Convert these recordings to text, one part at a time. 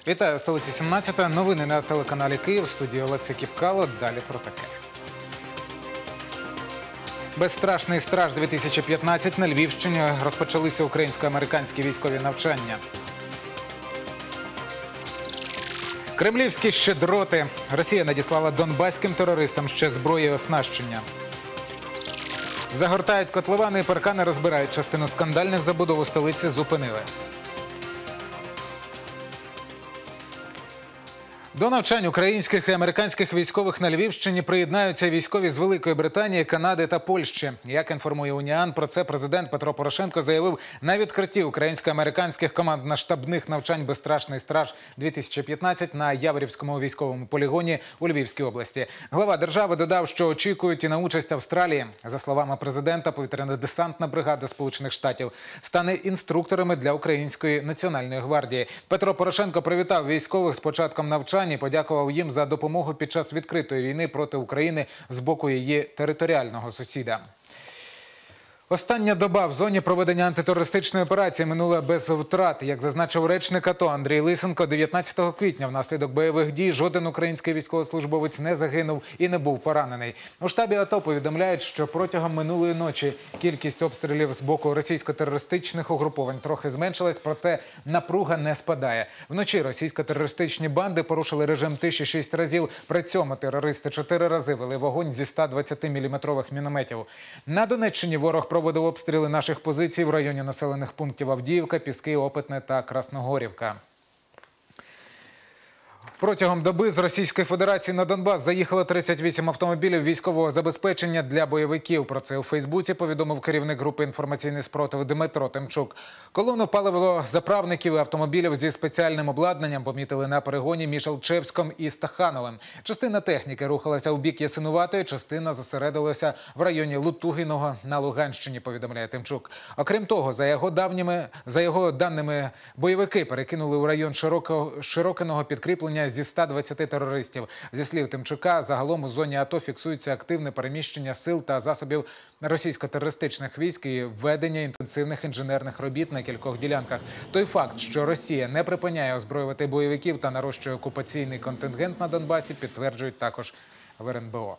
Вітаю, в столиці 17. Новини на телеканалі Київ. В студії Олексій Кіпкало. Далі про таке. Безстрашний страж-2015 на Львівщині розпочалися українсько-американські військові навчання. Кремлівські щедроти. Росія надіслала донбаським терористам ще зброї і оснащення. Загортають котловани і паркани, розбирають. Частину скандальних забудов у столиці зупинили. До навчань українських і американських військових на Львівщині приєднаються військові з Великої Британії, Канади та Польщі. Як інформує Уніан, про це президент Петро Порошенко заявив на відкритті українсько-американських командно-штабних навчань «Безстрашний страж-2015» на Яворівському військовому полігоні у Львівській області. Глава держави додав, що очікують і на участь Австралії. За словами президента, повітряно-десантна бригада Сполучених Штатів стане інструкторами для Української національної гвардії. Петро Порошенко привітав військових з початком навчання і подякував їм за допомогу під час відкритої війни проти України з боку її територіального сусіда. Остання доба в зоні проведення антитерористичної операції минула без втрат. Як зазначив речник АТО Андрій Лисенко, 19 квітня внаслідок бойових дій жоден український військовослужбовець не загинув і не був поранений. У штабі АТО повідомляють, що протягом минулої ночі кількість обстрілів з боку російсько-терористичних угруповань трохи зменшилась, проте напруга не спадає. Вночі російсько-терористичні банди порушили режим тиші 6 разів. При цьому терористи 4 рази вели вогонь зі 120-мм мінометів. На Донеччині ворог проводив обстріли наших позицій в районі населених пунктів Авдіївка, Піски, Опитне та Красногорівка. Протягом доби з Російської Федерації на Донбас заїхало 38 автомобілів військового забезпечення для бойовиків. Про це у Фейсбуці повідомив керівник групи «Інформаційний спротив» Дмитро Тимчук. Колону паливозаправників і автомобілів зі спеціальним обладнанням помітили на перегоні між Алчевськом і Стахановим. Частина техніки рухалася у бік Ясинуватої, частина зосередилася в районі Лутугиного на Луганщині, повідомляє Тимчук. Окрім того, за його даними, бойовики перекинули у район Широкиного підкріплення зі 120 терористів. Зі слів Тимчука, загалом у зоні АТО фіксується активне переміщення сил та засобів російсько-терористичних військ і ведення інтенсивних інженерних робіт на кількох ділянках. Той факт, що Росія не припиняє озброювати бойовиків та нарощує окупаційний контингент на Донбасі, підтверджують також в РНБО.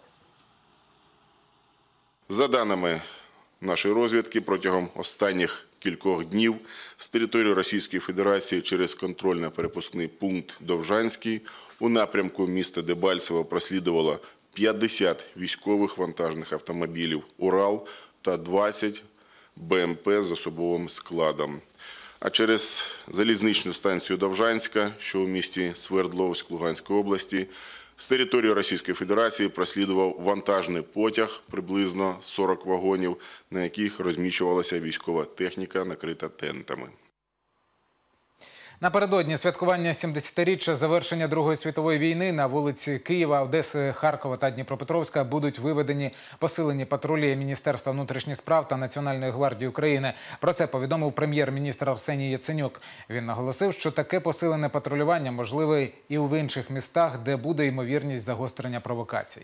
За даними нашої розвідки, протягом останніх кількох днів з території Російської Федерації через контрольно-перепускний пункт Довжанський у напрямку міста Дебальцево прослідувало 50 військових вантажних автомобілів «Урал» та 20 БМП з особовим складом. А через залізничну станцію Довжанська, що у місті Свердловськ Луганської області, з території Російської Федерації прослідував вантажний потяг, приблизно 40 вагонів, на яких розміщувалася військова техніка, накрита тентами. Напередодні святкування 70-річчя завершення Другої світової війни на вулиці Києва, Одеси, Харкова та Дніпропетровська будуть виведені посилені патрулі Міністерства внутрішніх справ та Національної гвардії України. Про це повідомив прем'єр-міністр Арсеній Яценюк. Він наголосив, що таке посилене патрулювання можливе і в інших містах, де буде ймовірність загострення провокацій.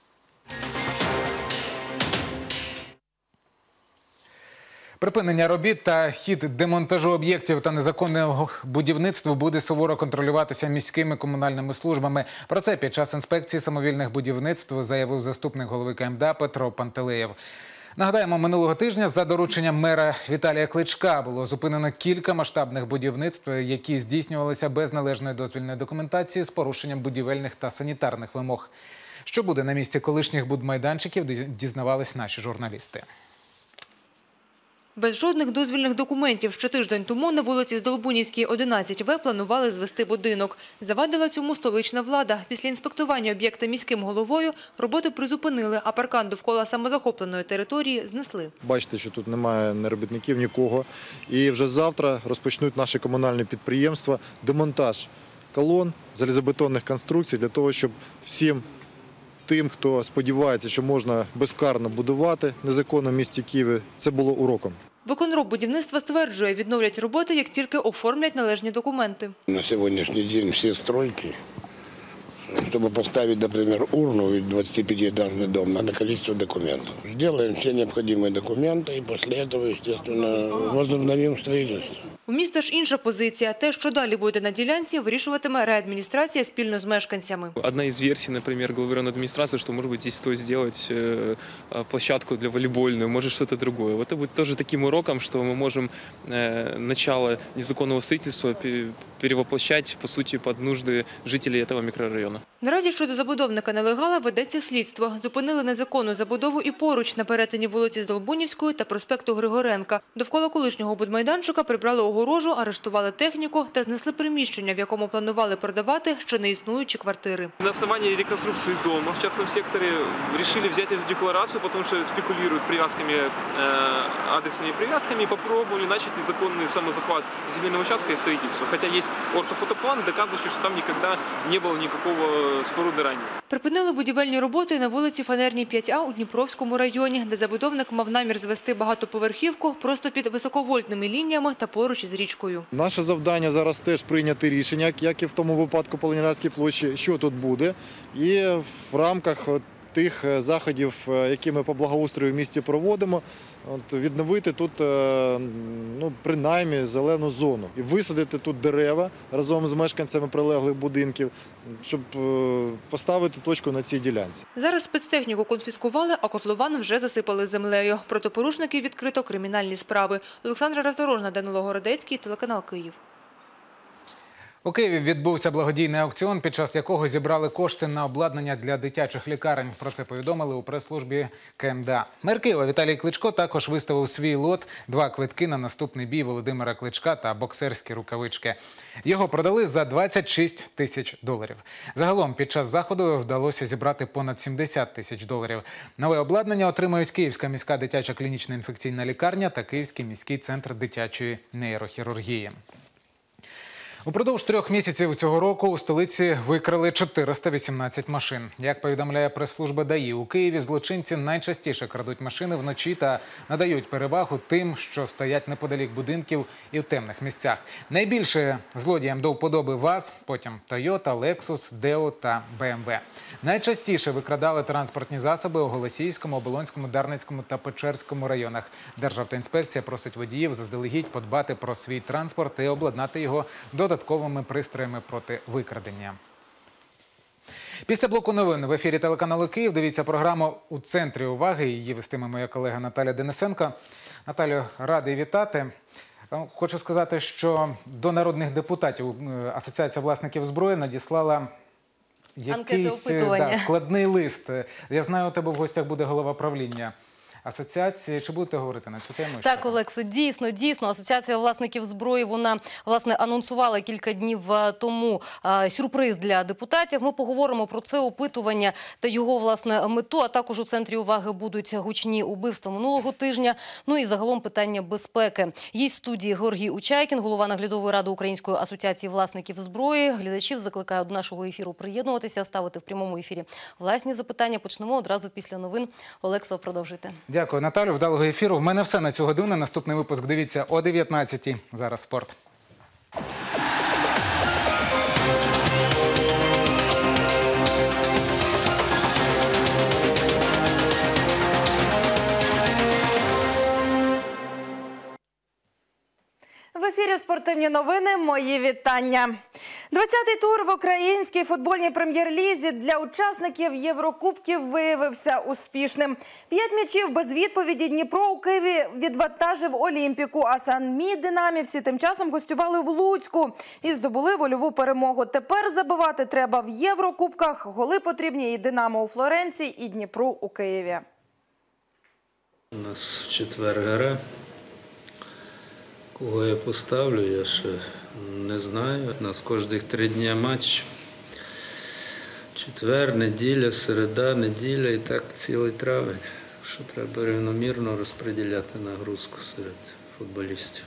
Припинення робіт та хід демонтажу об'єктів та незаконного будівництва буде суворо контролюватися міськими комунальними службами. Про це під час інспекції самовільних будівництв заявив заступник голови КМДА Петро Пантелеєв. Нагадаємо, минулого тижня за дорученням мера Віталія Кличка було зупинено кілька масштабних будівництв, які здійснювалися без належної дозвільної документації з порушенням будівельних та санітарних вимог. Що буде на місці колишніх будмайданчиків, дізнавались наші журналісти. Без жодних дозвільних документів ще тиждень тому на вулиці Здолбунівській, 11В планували звести будинок. Завадила цьому столична влада. Після інспектування об'єкта міським головою роботи призупинили, а паркан довкола самозахопленої території знесли. Бачите, що тут немає ні робітників, нікого. І вже завтра розпочнуть наші комунальні підприємства демонтаж колон, залізобетонних конструкцій для того, щоб всім тим, хто сподівається, що можна безкарно будувати незаконно в місті Києві, це було уроком. Виконроб будівництва стверджує, відновлять роботи, як тільки оформлять належні документи. На сьогоднішній день всі стройки, щоб поставити, наприклад, урну від 25-этажний дом, треба кількість документів. Зробимо всі необхідні документи і після цього, звісно, возобновимо будівництво. У міста ж інша позиція. Те, що далі буде на ділянці, вирішуватиме райадміністрація спільно з мешканцями. Одна из версий, например, главы районной администрации, что, может быть, здесь стоит сделать площадку для волейбольную, может, что-то другое. Вот это будет тоже таким уроком, что мы можем начало незаконного строительства перевоплощать, по сути, под нужды жителей этого микрорайона. Наразі щодо забудовника-нелегала ведеться слідство. Зупинили незаконну забудову і поруч на перетині вулиці Здолбунівської та проспекту Григоренка. Довкола колишнього будмайданчика прибрали огорожу, арештували техніку та знесли приміщення, в якому планували продавати ще не існуючі квартири. На основании реконструкции дома в частном секторе решили взять эту декларацию, потому что спекулируют привязками, адресными привязками, и попробовали начать незаконный самозахват земельного участка и строительства. Хотя есть ортофотоплан, доказывающий, что там никогда не было никакого споруды ранее. Припинили будівельні роботи на вулиці Фанерній, 5А у Дніпровському районі, де забудовник мав намір звести багатоповерхівку просто під високовольтними лініями та поруч із річкою. Наше завдання зараз теж прийняти рішення, як і в тому випадку по Ленінградській площі, що тут буде. І в рамках тих заходів, які ми по благоустрою в місті проводимо, відновити тут принаймні зелену зону і висадити тут дерева разом з мешканцями прилеглих будинків, щоб поставити точку на цій ділянці. Зараз спецтехніку конфіскували, а котлован вже засипали землею. Проти порушників відкрито кримінальні справи. Олександра Роздорожна, Данило Городецький, телеканал Київ. У Києві відбувся благодійний аукціон, під час якого зібрали кошти на обладнання для дитячих лікарень. Про це повідомили у прес-службі КМДА. Мер Києва Віталій Кличко також виставив свій лот – 2 квитки на наступний бій Володимира Кличка та боксерські рукавички. Його продали за $26 тисяч. Загалом під час заходу вдалося зібрати понад $70 тисяч. Нове обладнання отримають Київська міська дитяча клінічна інфекційна лікарня та Київський міський центр дитячої нейрохірургії. Упродовж 3 місяців цього року у столиці викрали 418 машин. Як повідомляє прес-служба ДАІ, у Києві злочинці найчастіше крадуть машини вночі та надають перевагу тим, що стоять неподалік будинків і в темних місцях. Найбільше злодіям до вподоби ВАЗ, потім Тойота, Лексус, Део та БМВ. Найчастіше викрадали транспортні засоби у Голосіївському, Оболонському, Дарницькому та Печерському районах. Державтоінспекція просить водіїв заздалегідь подбати про свій транспорт і обладнати його додатковими пристроями проти викрадення. Після блоку новин в ефірі телеканалу Київ дивіться програму «У центрі уваги». Її вестиме моя колега Наталя Денисенко. Наталю, радий вітати. Хочу сказати, що до народних депутатів Асоціація власників зброї надіслала якийсь складний лист. Я знаю, у тебе в гостях буде голова правління асоціації. Чи будете говорити на цю тему? Так, Олекс, дійсно, Асоціація власників зброї, вона, власне, анонсувала кілька днів тому сюрприз для депутатів. Ми поговоримо про це опитування та його, власне, мету, а також у центрі уваги будуть гучні убивства минулого тижня, ну і загалом питання безпеки. Є в студії Георгій Учайкін, голова наглядової ради Української асоціації власників зброї. Глядачів закликаю до нашого ефіру приєднуватися, ставити в прямому ефірі власні запитання. Почнемо одразу після новин. Олекса, продовжуйте. Дякую, Наталю. Вдалого ефіру. В мене все на цю годину. Наступний випуск дивіться о 19-й. Зараз спорт. В ефірі спортивні новини. Мої вітання. 20-й тур в українській футбольній прем'єр-лізі для учасників Єврокубків виявився успішним. 5 м'ячів без відповіді Дніпро у Києві відвантажив Олімпіку, а самі динамівці тим часом гостювали в Луцьку і здобули вольову перемогу. Тепер забивати треба в Єврокубках. Голи потрібні і Динамо у Флоренції, і Дніпру у Києві. У нас в четвер гра. Кого я поставлю, я ще не знаю. У нас кожних 3 дні матч. Четвер, неділя, середа, неділя і так цілий травень. Що треба рівномірно розподіляти нагрузку серед футболістів.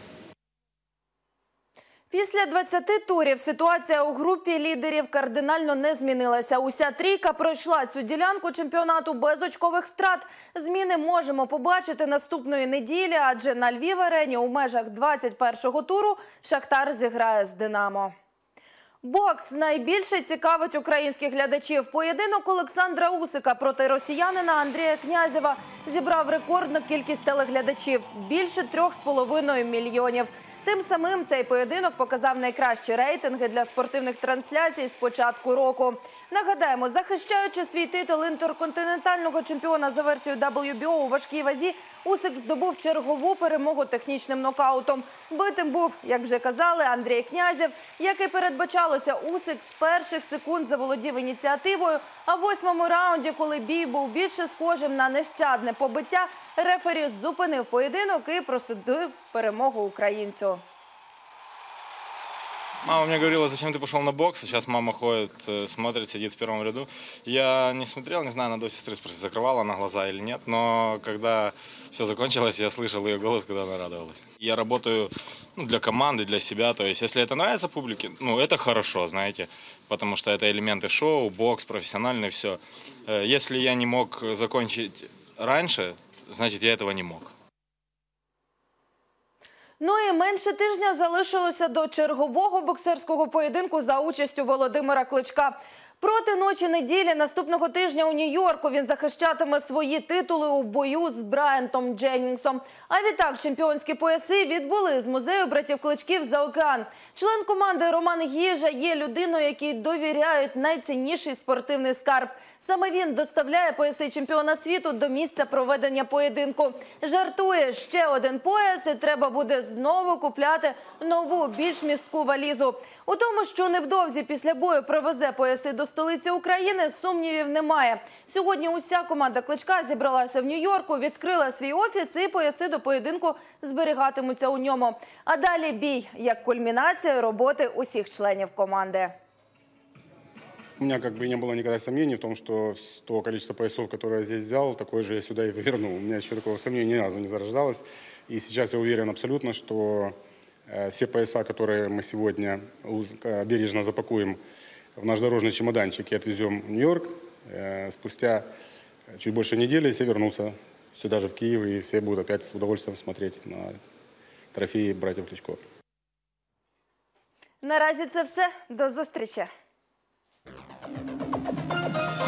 Після 20 турів ситуація у групі лідерів кардинально не змінилася. Уся трійка пройшла цю ділянку чемпіонату без очкових втрат. Зміни можемо побачити наступної неділі, адже на Львів-арені у межах 21-го туру Шахтар зіграє з Динамо. Бокс найбільше цікавить українських глядачів. Поєдинок Олександра Усика проти росіянина Андрія Князєва зібрав рекордну кількість телеглядачів – більше 3,5 мільйонів. Тим самим цей поєдинок показав найкращі рейтинги для спортивних трансляцій з початку року. Нагадаємо, захищаючи свій титул інтерконтинентального чемпіона за версією WBO у важкій вазі, Усик здобув чергову перемогу технічним нокаутом. Битим був, як вже казали, Андрій Князєв, як і передбачалося, Усик з перших секунд заволодів ініціативою, а в 8-му раунді, коли бій був більше схожим на нещадне побиття, рефері зупинив поєдинок і присудив перемогу українцю. Мама мне говорила, зачем ты пошел на бокс, а сейчас мама ходит, смотрит, сидит в первом ряду. Я не смотрел, не знаю, надо у сестры спросить, закрывала она глаза или нет, но когда все закончилось, я слышал ее голос, когда она радовалась. Я работаю для команды, для себя, то есть если это нравится публике, это хорошо, знаете, потому что это элементы шоу, бокс, профессиональный, все. Если я не мог закончить раньше, значит, я этого не мог. Ну і менше тижня залишилося до чергового боксерського поєдинку за участю Володимира Кличка. Проти ночі неділі наступного тижня у Нью-Йорку він захищатиме свої титули у бою з Брайантом Дженнінгсом. А відтак чемпіонські пояси відбули з музею братів Кличків за океан. Член команди Роман Гіжа є людиною, якій довіряють найцінніший спортивний скарб. Саме він доставляє пояси чемпіона світу до місця проведення поєдинку. Жартує, ще один пояс і треба буде знову купляти нову, більш містку валізу. У тому, що невдовзі після бою привезе пояси до столиці України, сумнівів немає. Сьогодні уся команда Кличка зібралася в Нью-Йорку, відкрила свій офіс і пояси до поєдинку зберігатимуться у ньому. А далі бій, як кульмінація роботи усіх членів команди. У меня не было никогда сомнений в том, что то количество поясов, которое я здесь взял, такое же я сюда и вернул. У меня еще такого сомнения ни разу не зарождалось. И сейчас я уверен абсолютно, что все пояса, которые мы сегодня бережно запакуем в наш дорожный чемоданчик и отвезем в Нью-Йорк, спустя чуть больше недели все вернутся сюда же в Киев, и все будут опять с удовольствием смотреть на трофеи братьев Кличко. Наразі це все. До зустрічі.